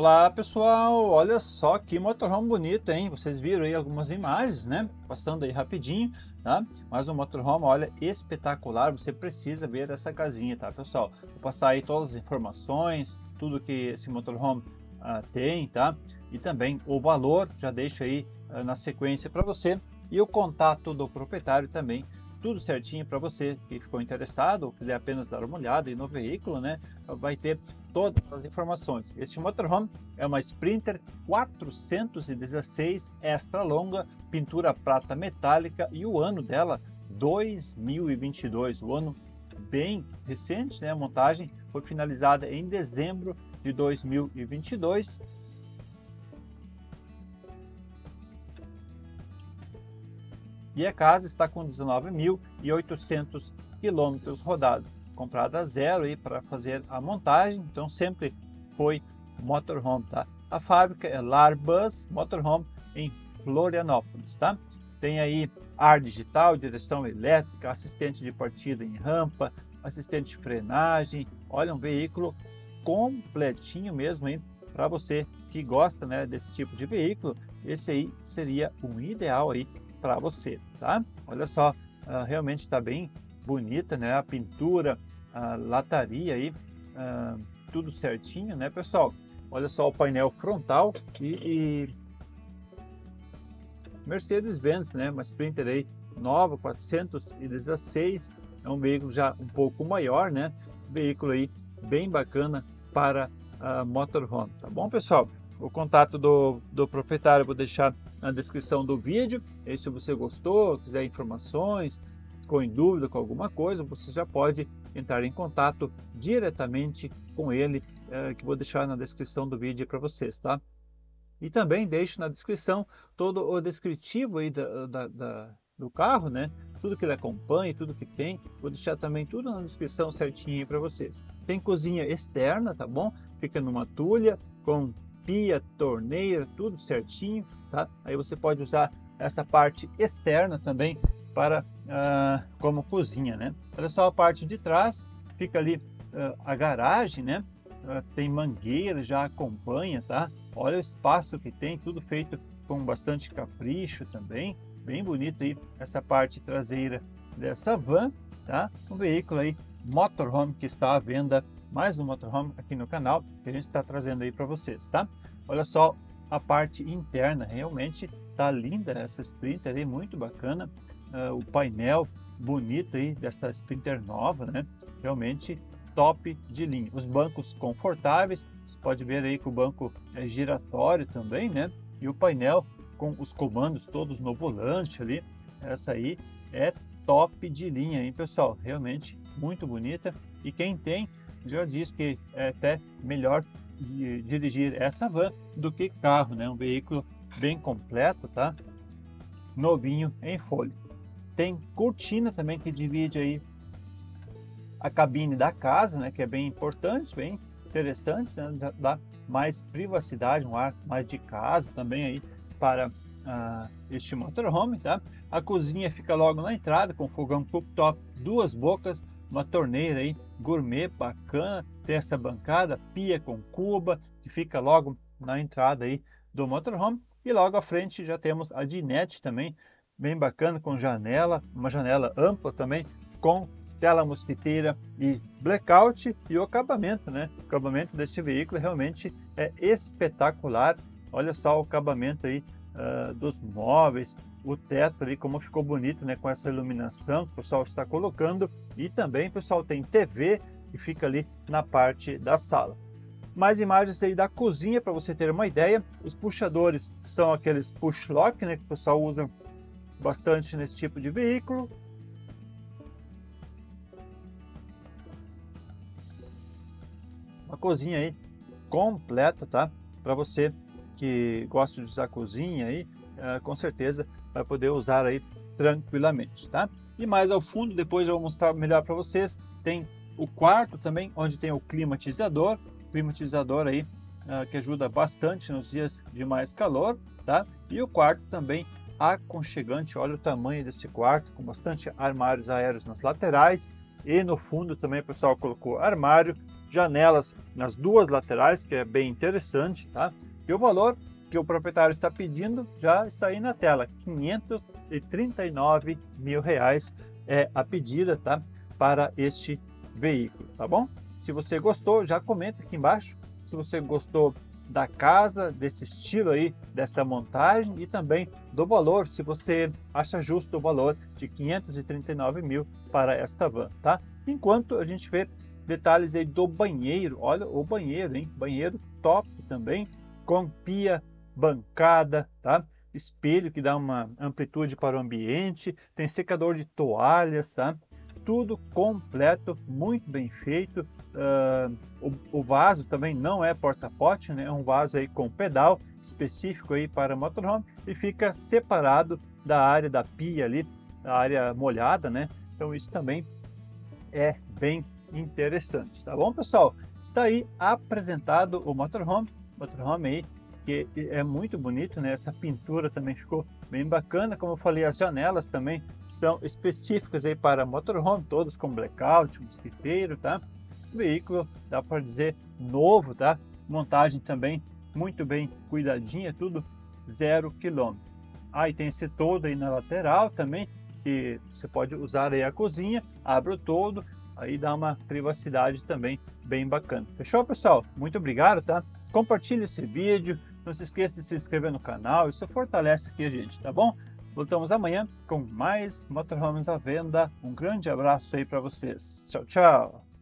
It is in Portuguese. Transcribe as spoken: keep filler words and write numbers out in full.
Olá pessoal, olha só que motorhome bonito, hein? Vocês viram aí algumas imagens, né? Passando aí rapidinho, tá? Mas o motorhome, olha, espetacular. Você precisa ver essa casinha, tá, pessoal? Vou passar aí todas as informações, tudo que esse motorhome uh, tem, tá? E também o valor, já deixo aí uh, na sequência para você. E o contato do proprietário também, tudo certinho para você que ficou interessado ou quiser apenas dar uma olhada aí no veículo, né? Vai ter todas as informações. Este motorhome é uma Sprinter quatrocentos e dezesseis extra longa, pintura prata metálica e o ano dela dois mil e vinte e dois, o ano bem recente, né? A montagem foi finalizada em dezembro de dois mil e vinte e dois. E a casa está com dezenove mil e oitocentos quilômetros rodados, comprada a zero aí para fazer a montagem, então sempre foi motorhome, tá? A fábrica é Larbus Motorhome em Florianópolis, tá? Tem aí ar digital, direção elétrica, assistente de partida em rampa, assistente de frenagem. Olha, um veículo completinho mesmo, hein? Para você que gosta, né, desse tipo de veículo, esse aí seria um ideal aí para você, tá? Olha só, uh, realmente está bem bonita, né? A pintura, a lataria aí, uh, tudo certinho, né, pessoal? Olha só o painel frontal e, e... Mercedes-Benz, né? Uma Sprinter aí nova, quatrocentos e dezesseis, é um veículo já um pouco maior, né? Veículo aí bem bacana para uh, motorhome, tá bom, pessoal? O contato do, do proprietário eu vou deixar na descrição do vídeo. E se você gostou, quiser informações, ficou em dúvida com alguma coisa, você já pode entrar em contato diretamente com ele, é, que vou deixar na descrição do vídeo para vocês, tá? E também deixo na descrição todo o descritivo aí da, da, da, do carro, né? Tudo que ele acompanha, tudo que tem, vou deixar também tudo na descrição certinho para vocês. Tem cozinha externa, tá bom? Fica numa tulha com pia, torneira, tudo certinho, tá? Aí você pode usar essa parte externa também para uh, como cozinha, né? Olha só a parte de trás, fica ali uh, a garagem, né? Uh, tem mangueira, já acompanha, tá? Olha o espaço que tem, tudo feito com bastante capricho também, bem bonito aí essa parte traseira dessa van, tá? Um veículo aí motorhome que está à venda, mais um motorhome aqui no canal que a gente está trazendo aí para vocês, tá? Olha só a parte interna, realmente tá linda essa Sprinter aí, muito bacana, uh, o painel bonito aí dessa Sprinter nova, né? Realmente top de linha. Os bancos confortáveis, você pode ver aí que o banco é giratório também, né? E o painel com os comandos todos no volante ali, essa aí é top de linha, hein, pessoal? Realmente muito bonita, e quem tem já diz que é até melhor de dirigir essa van do que carro, né? Um veículo bem completo, tá? Novinho em folha. Tem cortina também que divide aí a cabine da casa, né? Que é bem importante, bem interessante, né? Dá mais privacidade, um ar mais de casa também aí para uh, este motorhome, tá? A cozinha fica logo na entrada com fogão cooktop, duas bocas, uma torneira aí gourmet bacana, tem essa bancada, pia com cuba, que fica logo na entrada aí do motorhome, e logo à frente já temos a dinette também, bem bacana, com janela, uma janela ampla também, com tela mosquiteira e blackout, e o acabamento, né? O acabamento deste veículo realmente é espetacular. Olha só o acabamento aí uh, dos móveis, o teto ali como ficou bonito, né? Com essa iluminação que o pessoal está colocando, e também, pessoal, tem T V que fica ali na parte da sala. Mais imagens aí da cozinha para você ter uma ideia. Os puxadores são aqueles push lock, né? Que o pessoal usa bastante nesse tipo de veículo. Uma cozinha aí completa, tá? Para você que gosta de usar cozinha aí, uh, com certeza vai poder usar aí tranquilamente, tá? E mais ao fundo, depois eu vou mostrar melhor para vocês, tem o quarto também, onde tem o climatizador, climatizador aí uh, que ajuda bastante nos dias de mais calor, tá? E o quarto também aconchegante, olha o tamanho desse quarto, com bastante armários aéreos nas laterais, e no fundo também o pessoal colocou armário, janelas nas duas laterais, que é bem interessante, tá? E o valor que o proprietário está pedindo já está aí na tela, quinhentos e trinta e nove mil reais é a pedida, tá? Para este veículo, tá bom? Se você gostou, já comenta aqui embaixo. Se você gostou da casa, desse estilo aí, dessa montagem e também do valor, se você acha justo o valor de quinhentos e trinta e nove mil para esta van, tá? Enquanto a gente vê detalhes aí do banheiro, olha o banheiro, hein? Banheiro top também, com pia, bancada, tá? Espelho que dá uma amplitude para o ambiente, tem secador de toalhas, tá? Tudo completo, muito bem feito. Uh, o, o vaso também não é porta-pote, né? É um vaso aí com pedal específico aí para motorhome e fica separado da área da pia ali, a área molhada, né? Então isso também é bem interessante, tá bom, pessoal? Está aí apresentado o motorhome, motorhome aí que é muito bonito, né? Essa pintura também ficou bem bacana. Como eu falei, as janelas também são específicas aí para motorhome, todas com blackout, mosquiteiro, tá? O veículo, dá para dizer, novo, tá? Montagem também muito bem cuidadinha, tudo zero quilômetro. Aí tem esse todo aí na lateral também, que você pode usar aí a cozinha, abre o todo, aí dá uma privacidade também bem bacana. Fechou, pessoal? Muito obrigado, tá? Compartilhe esse vídeo, não se esqueça de se inscrever no canal, isso fortalece aqui a gente, tá bom? Voltamos amanhã com mais motorhomes à venda. Um grande abraço aí para vocês. Tchau, tchau!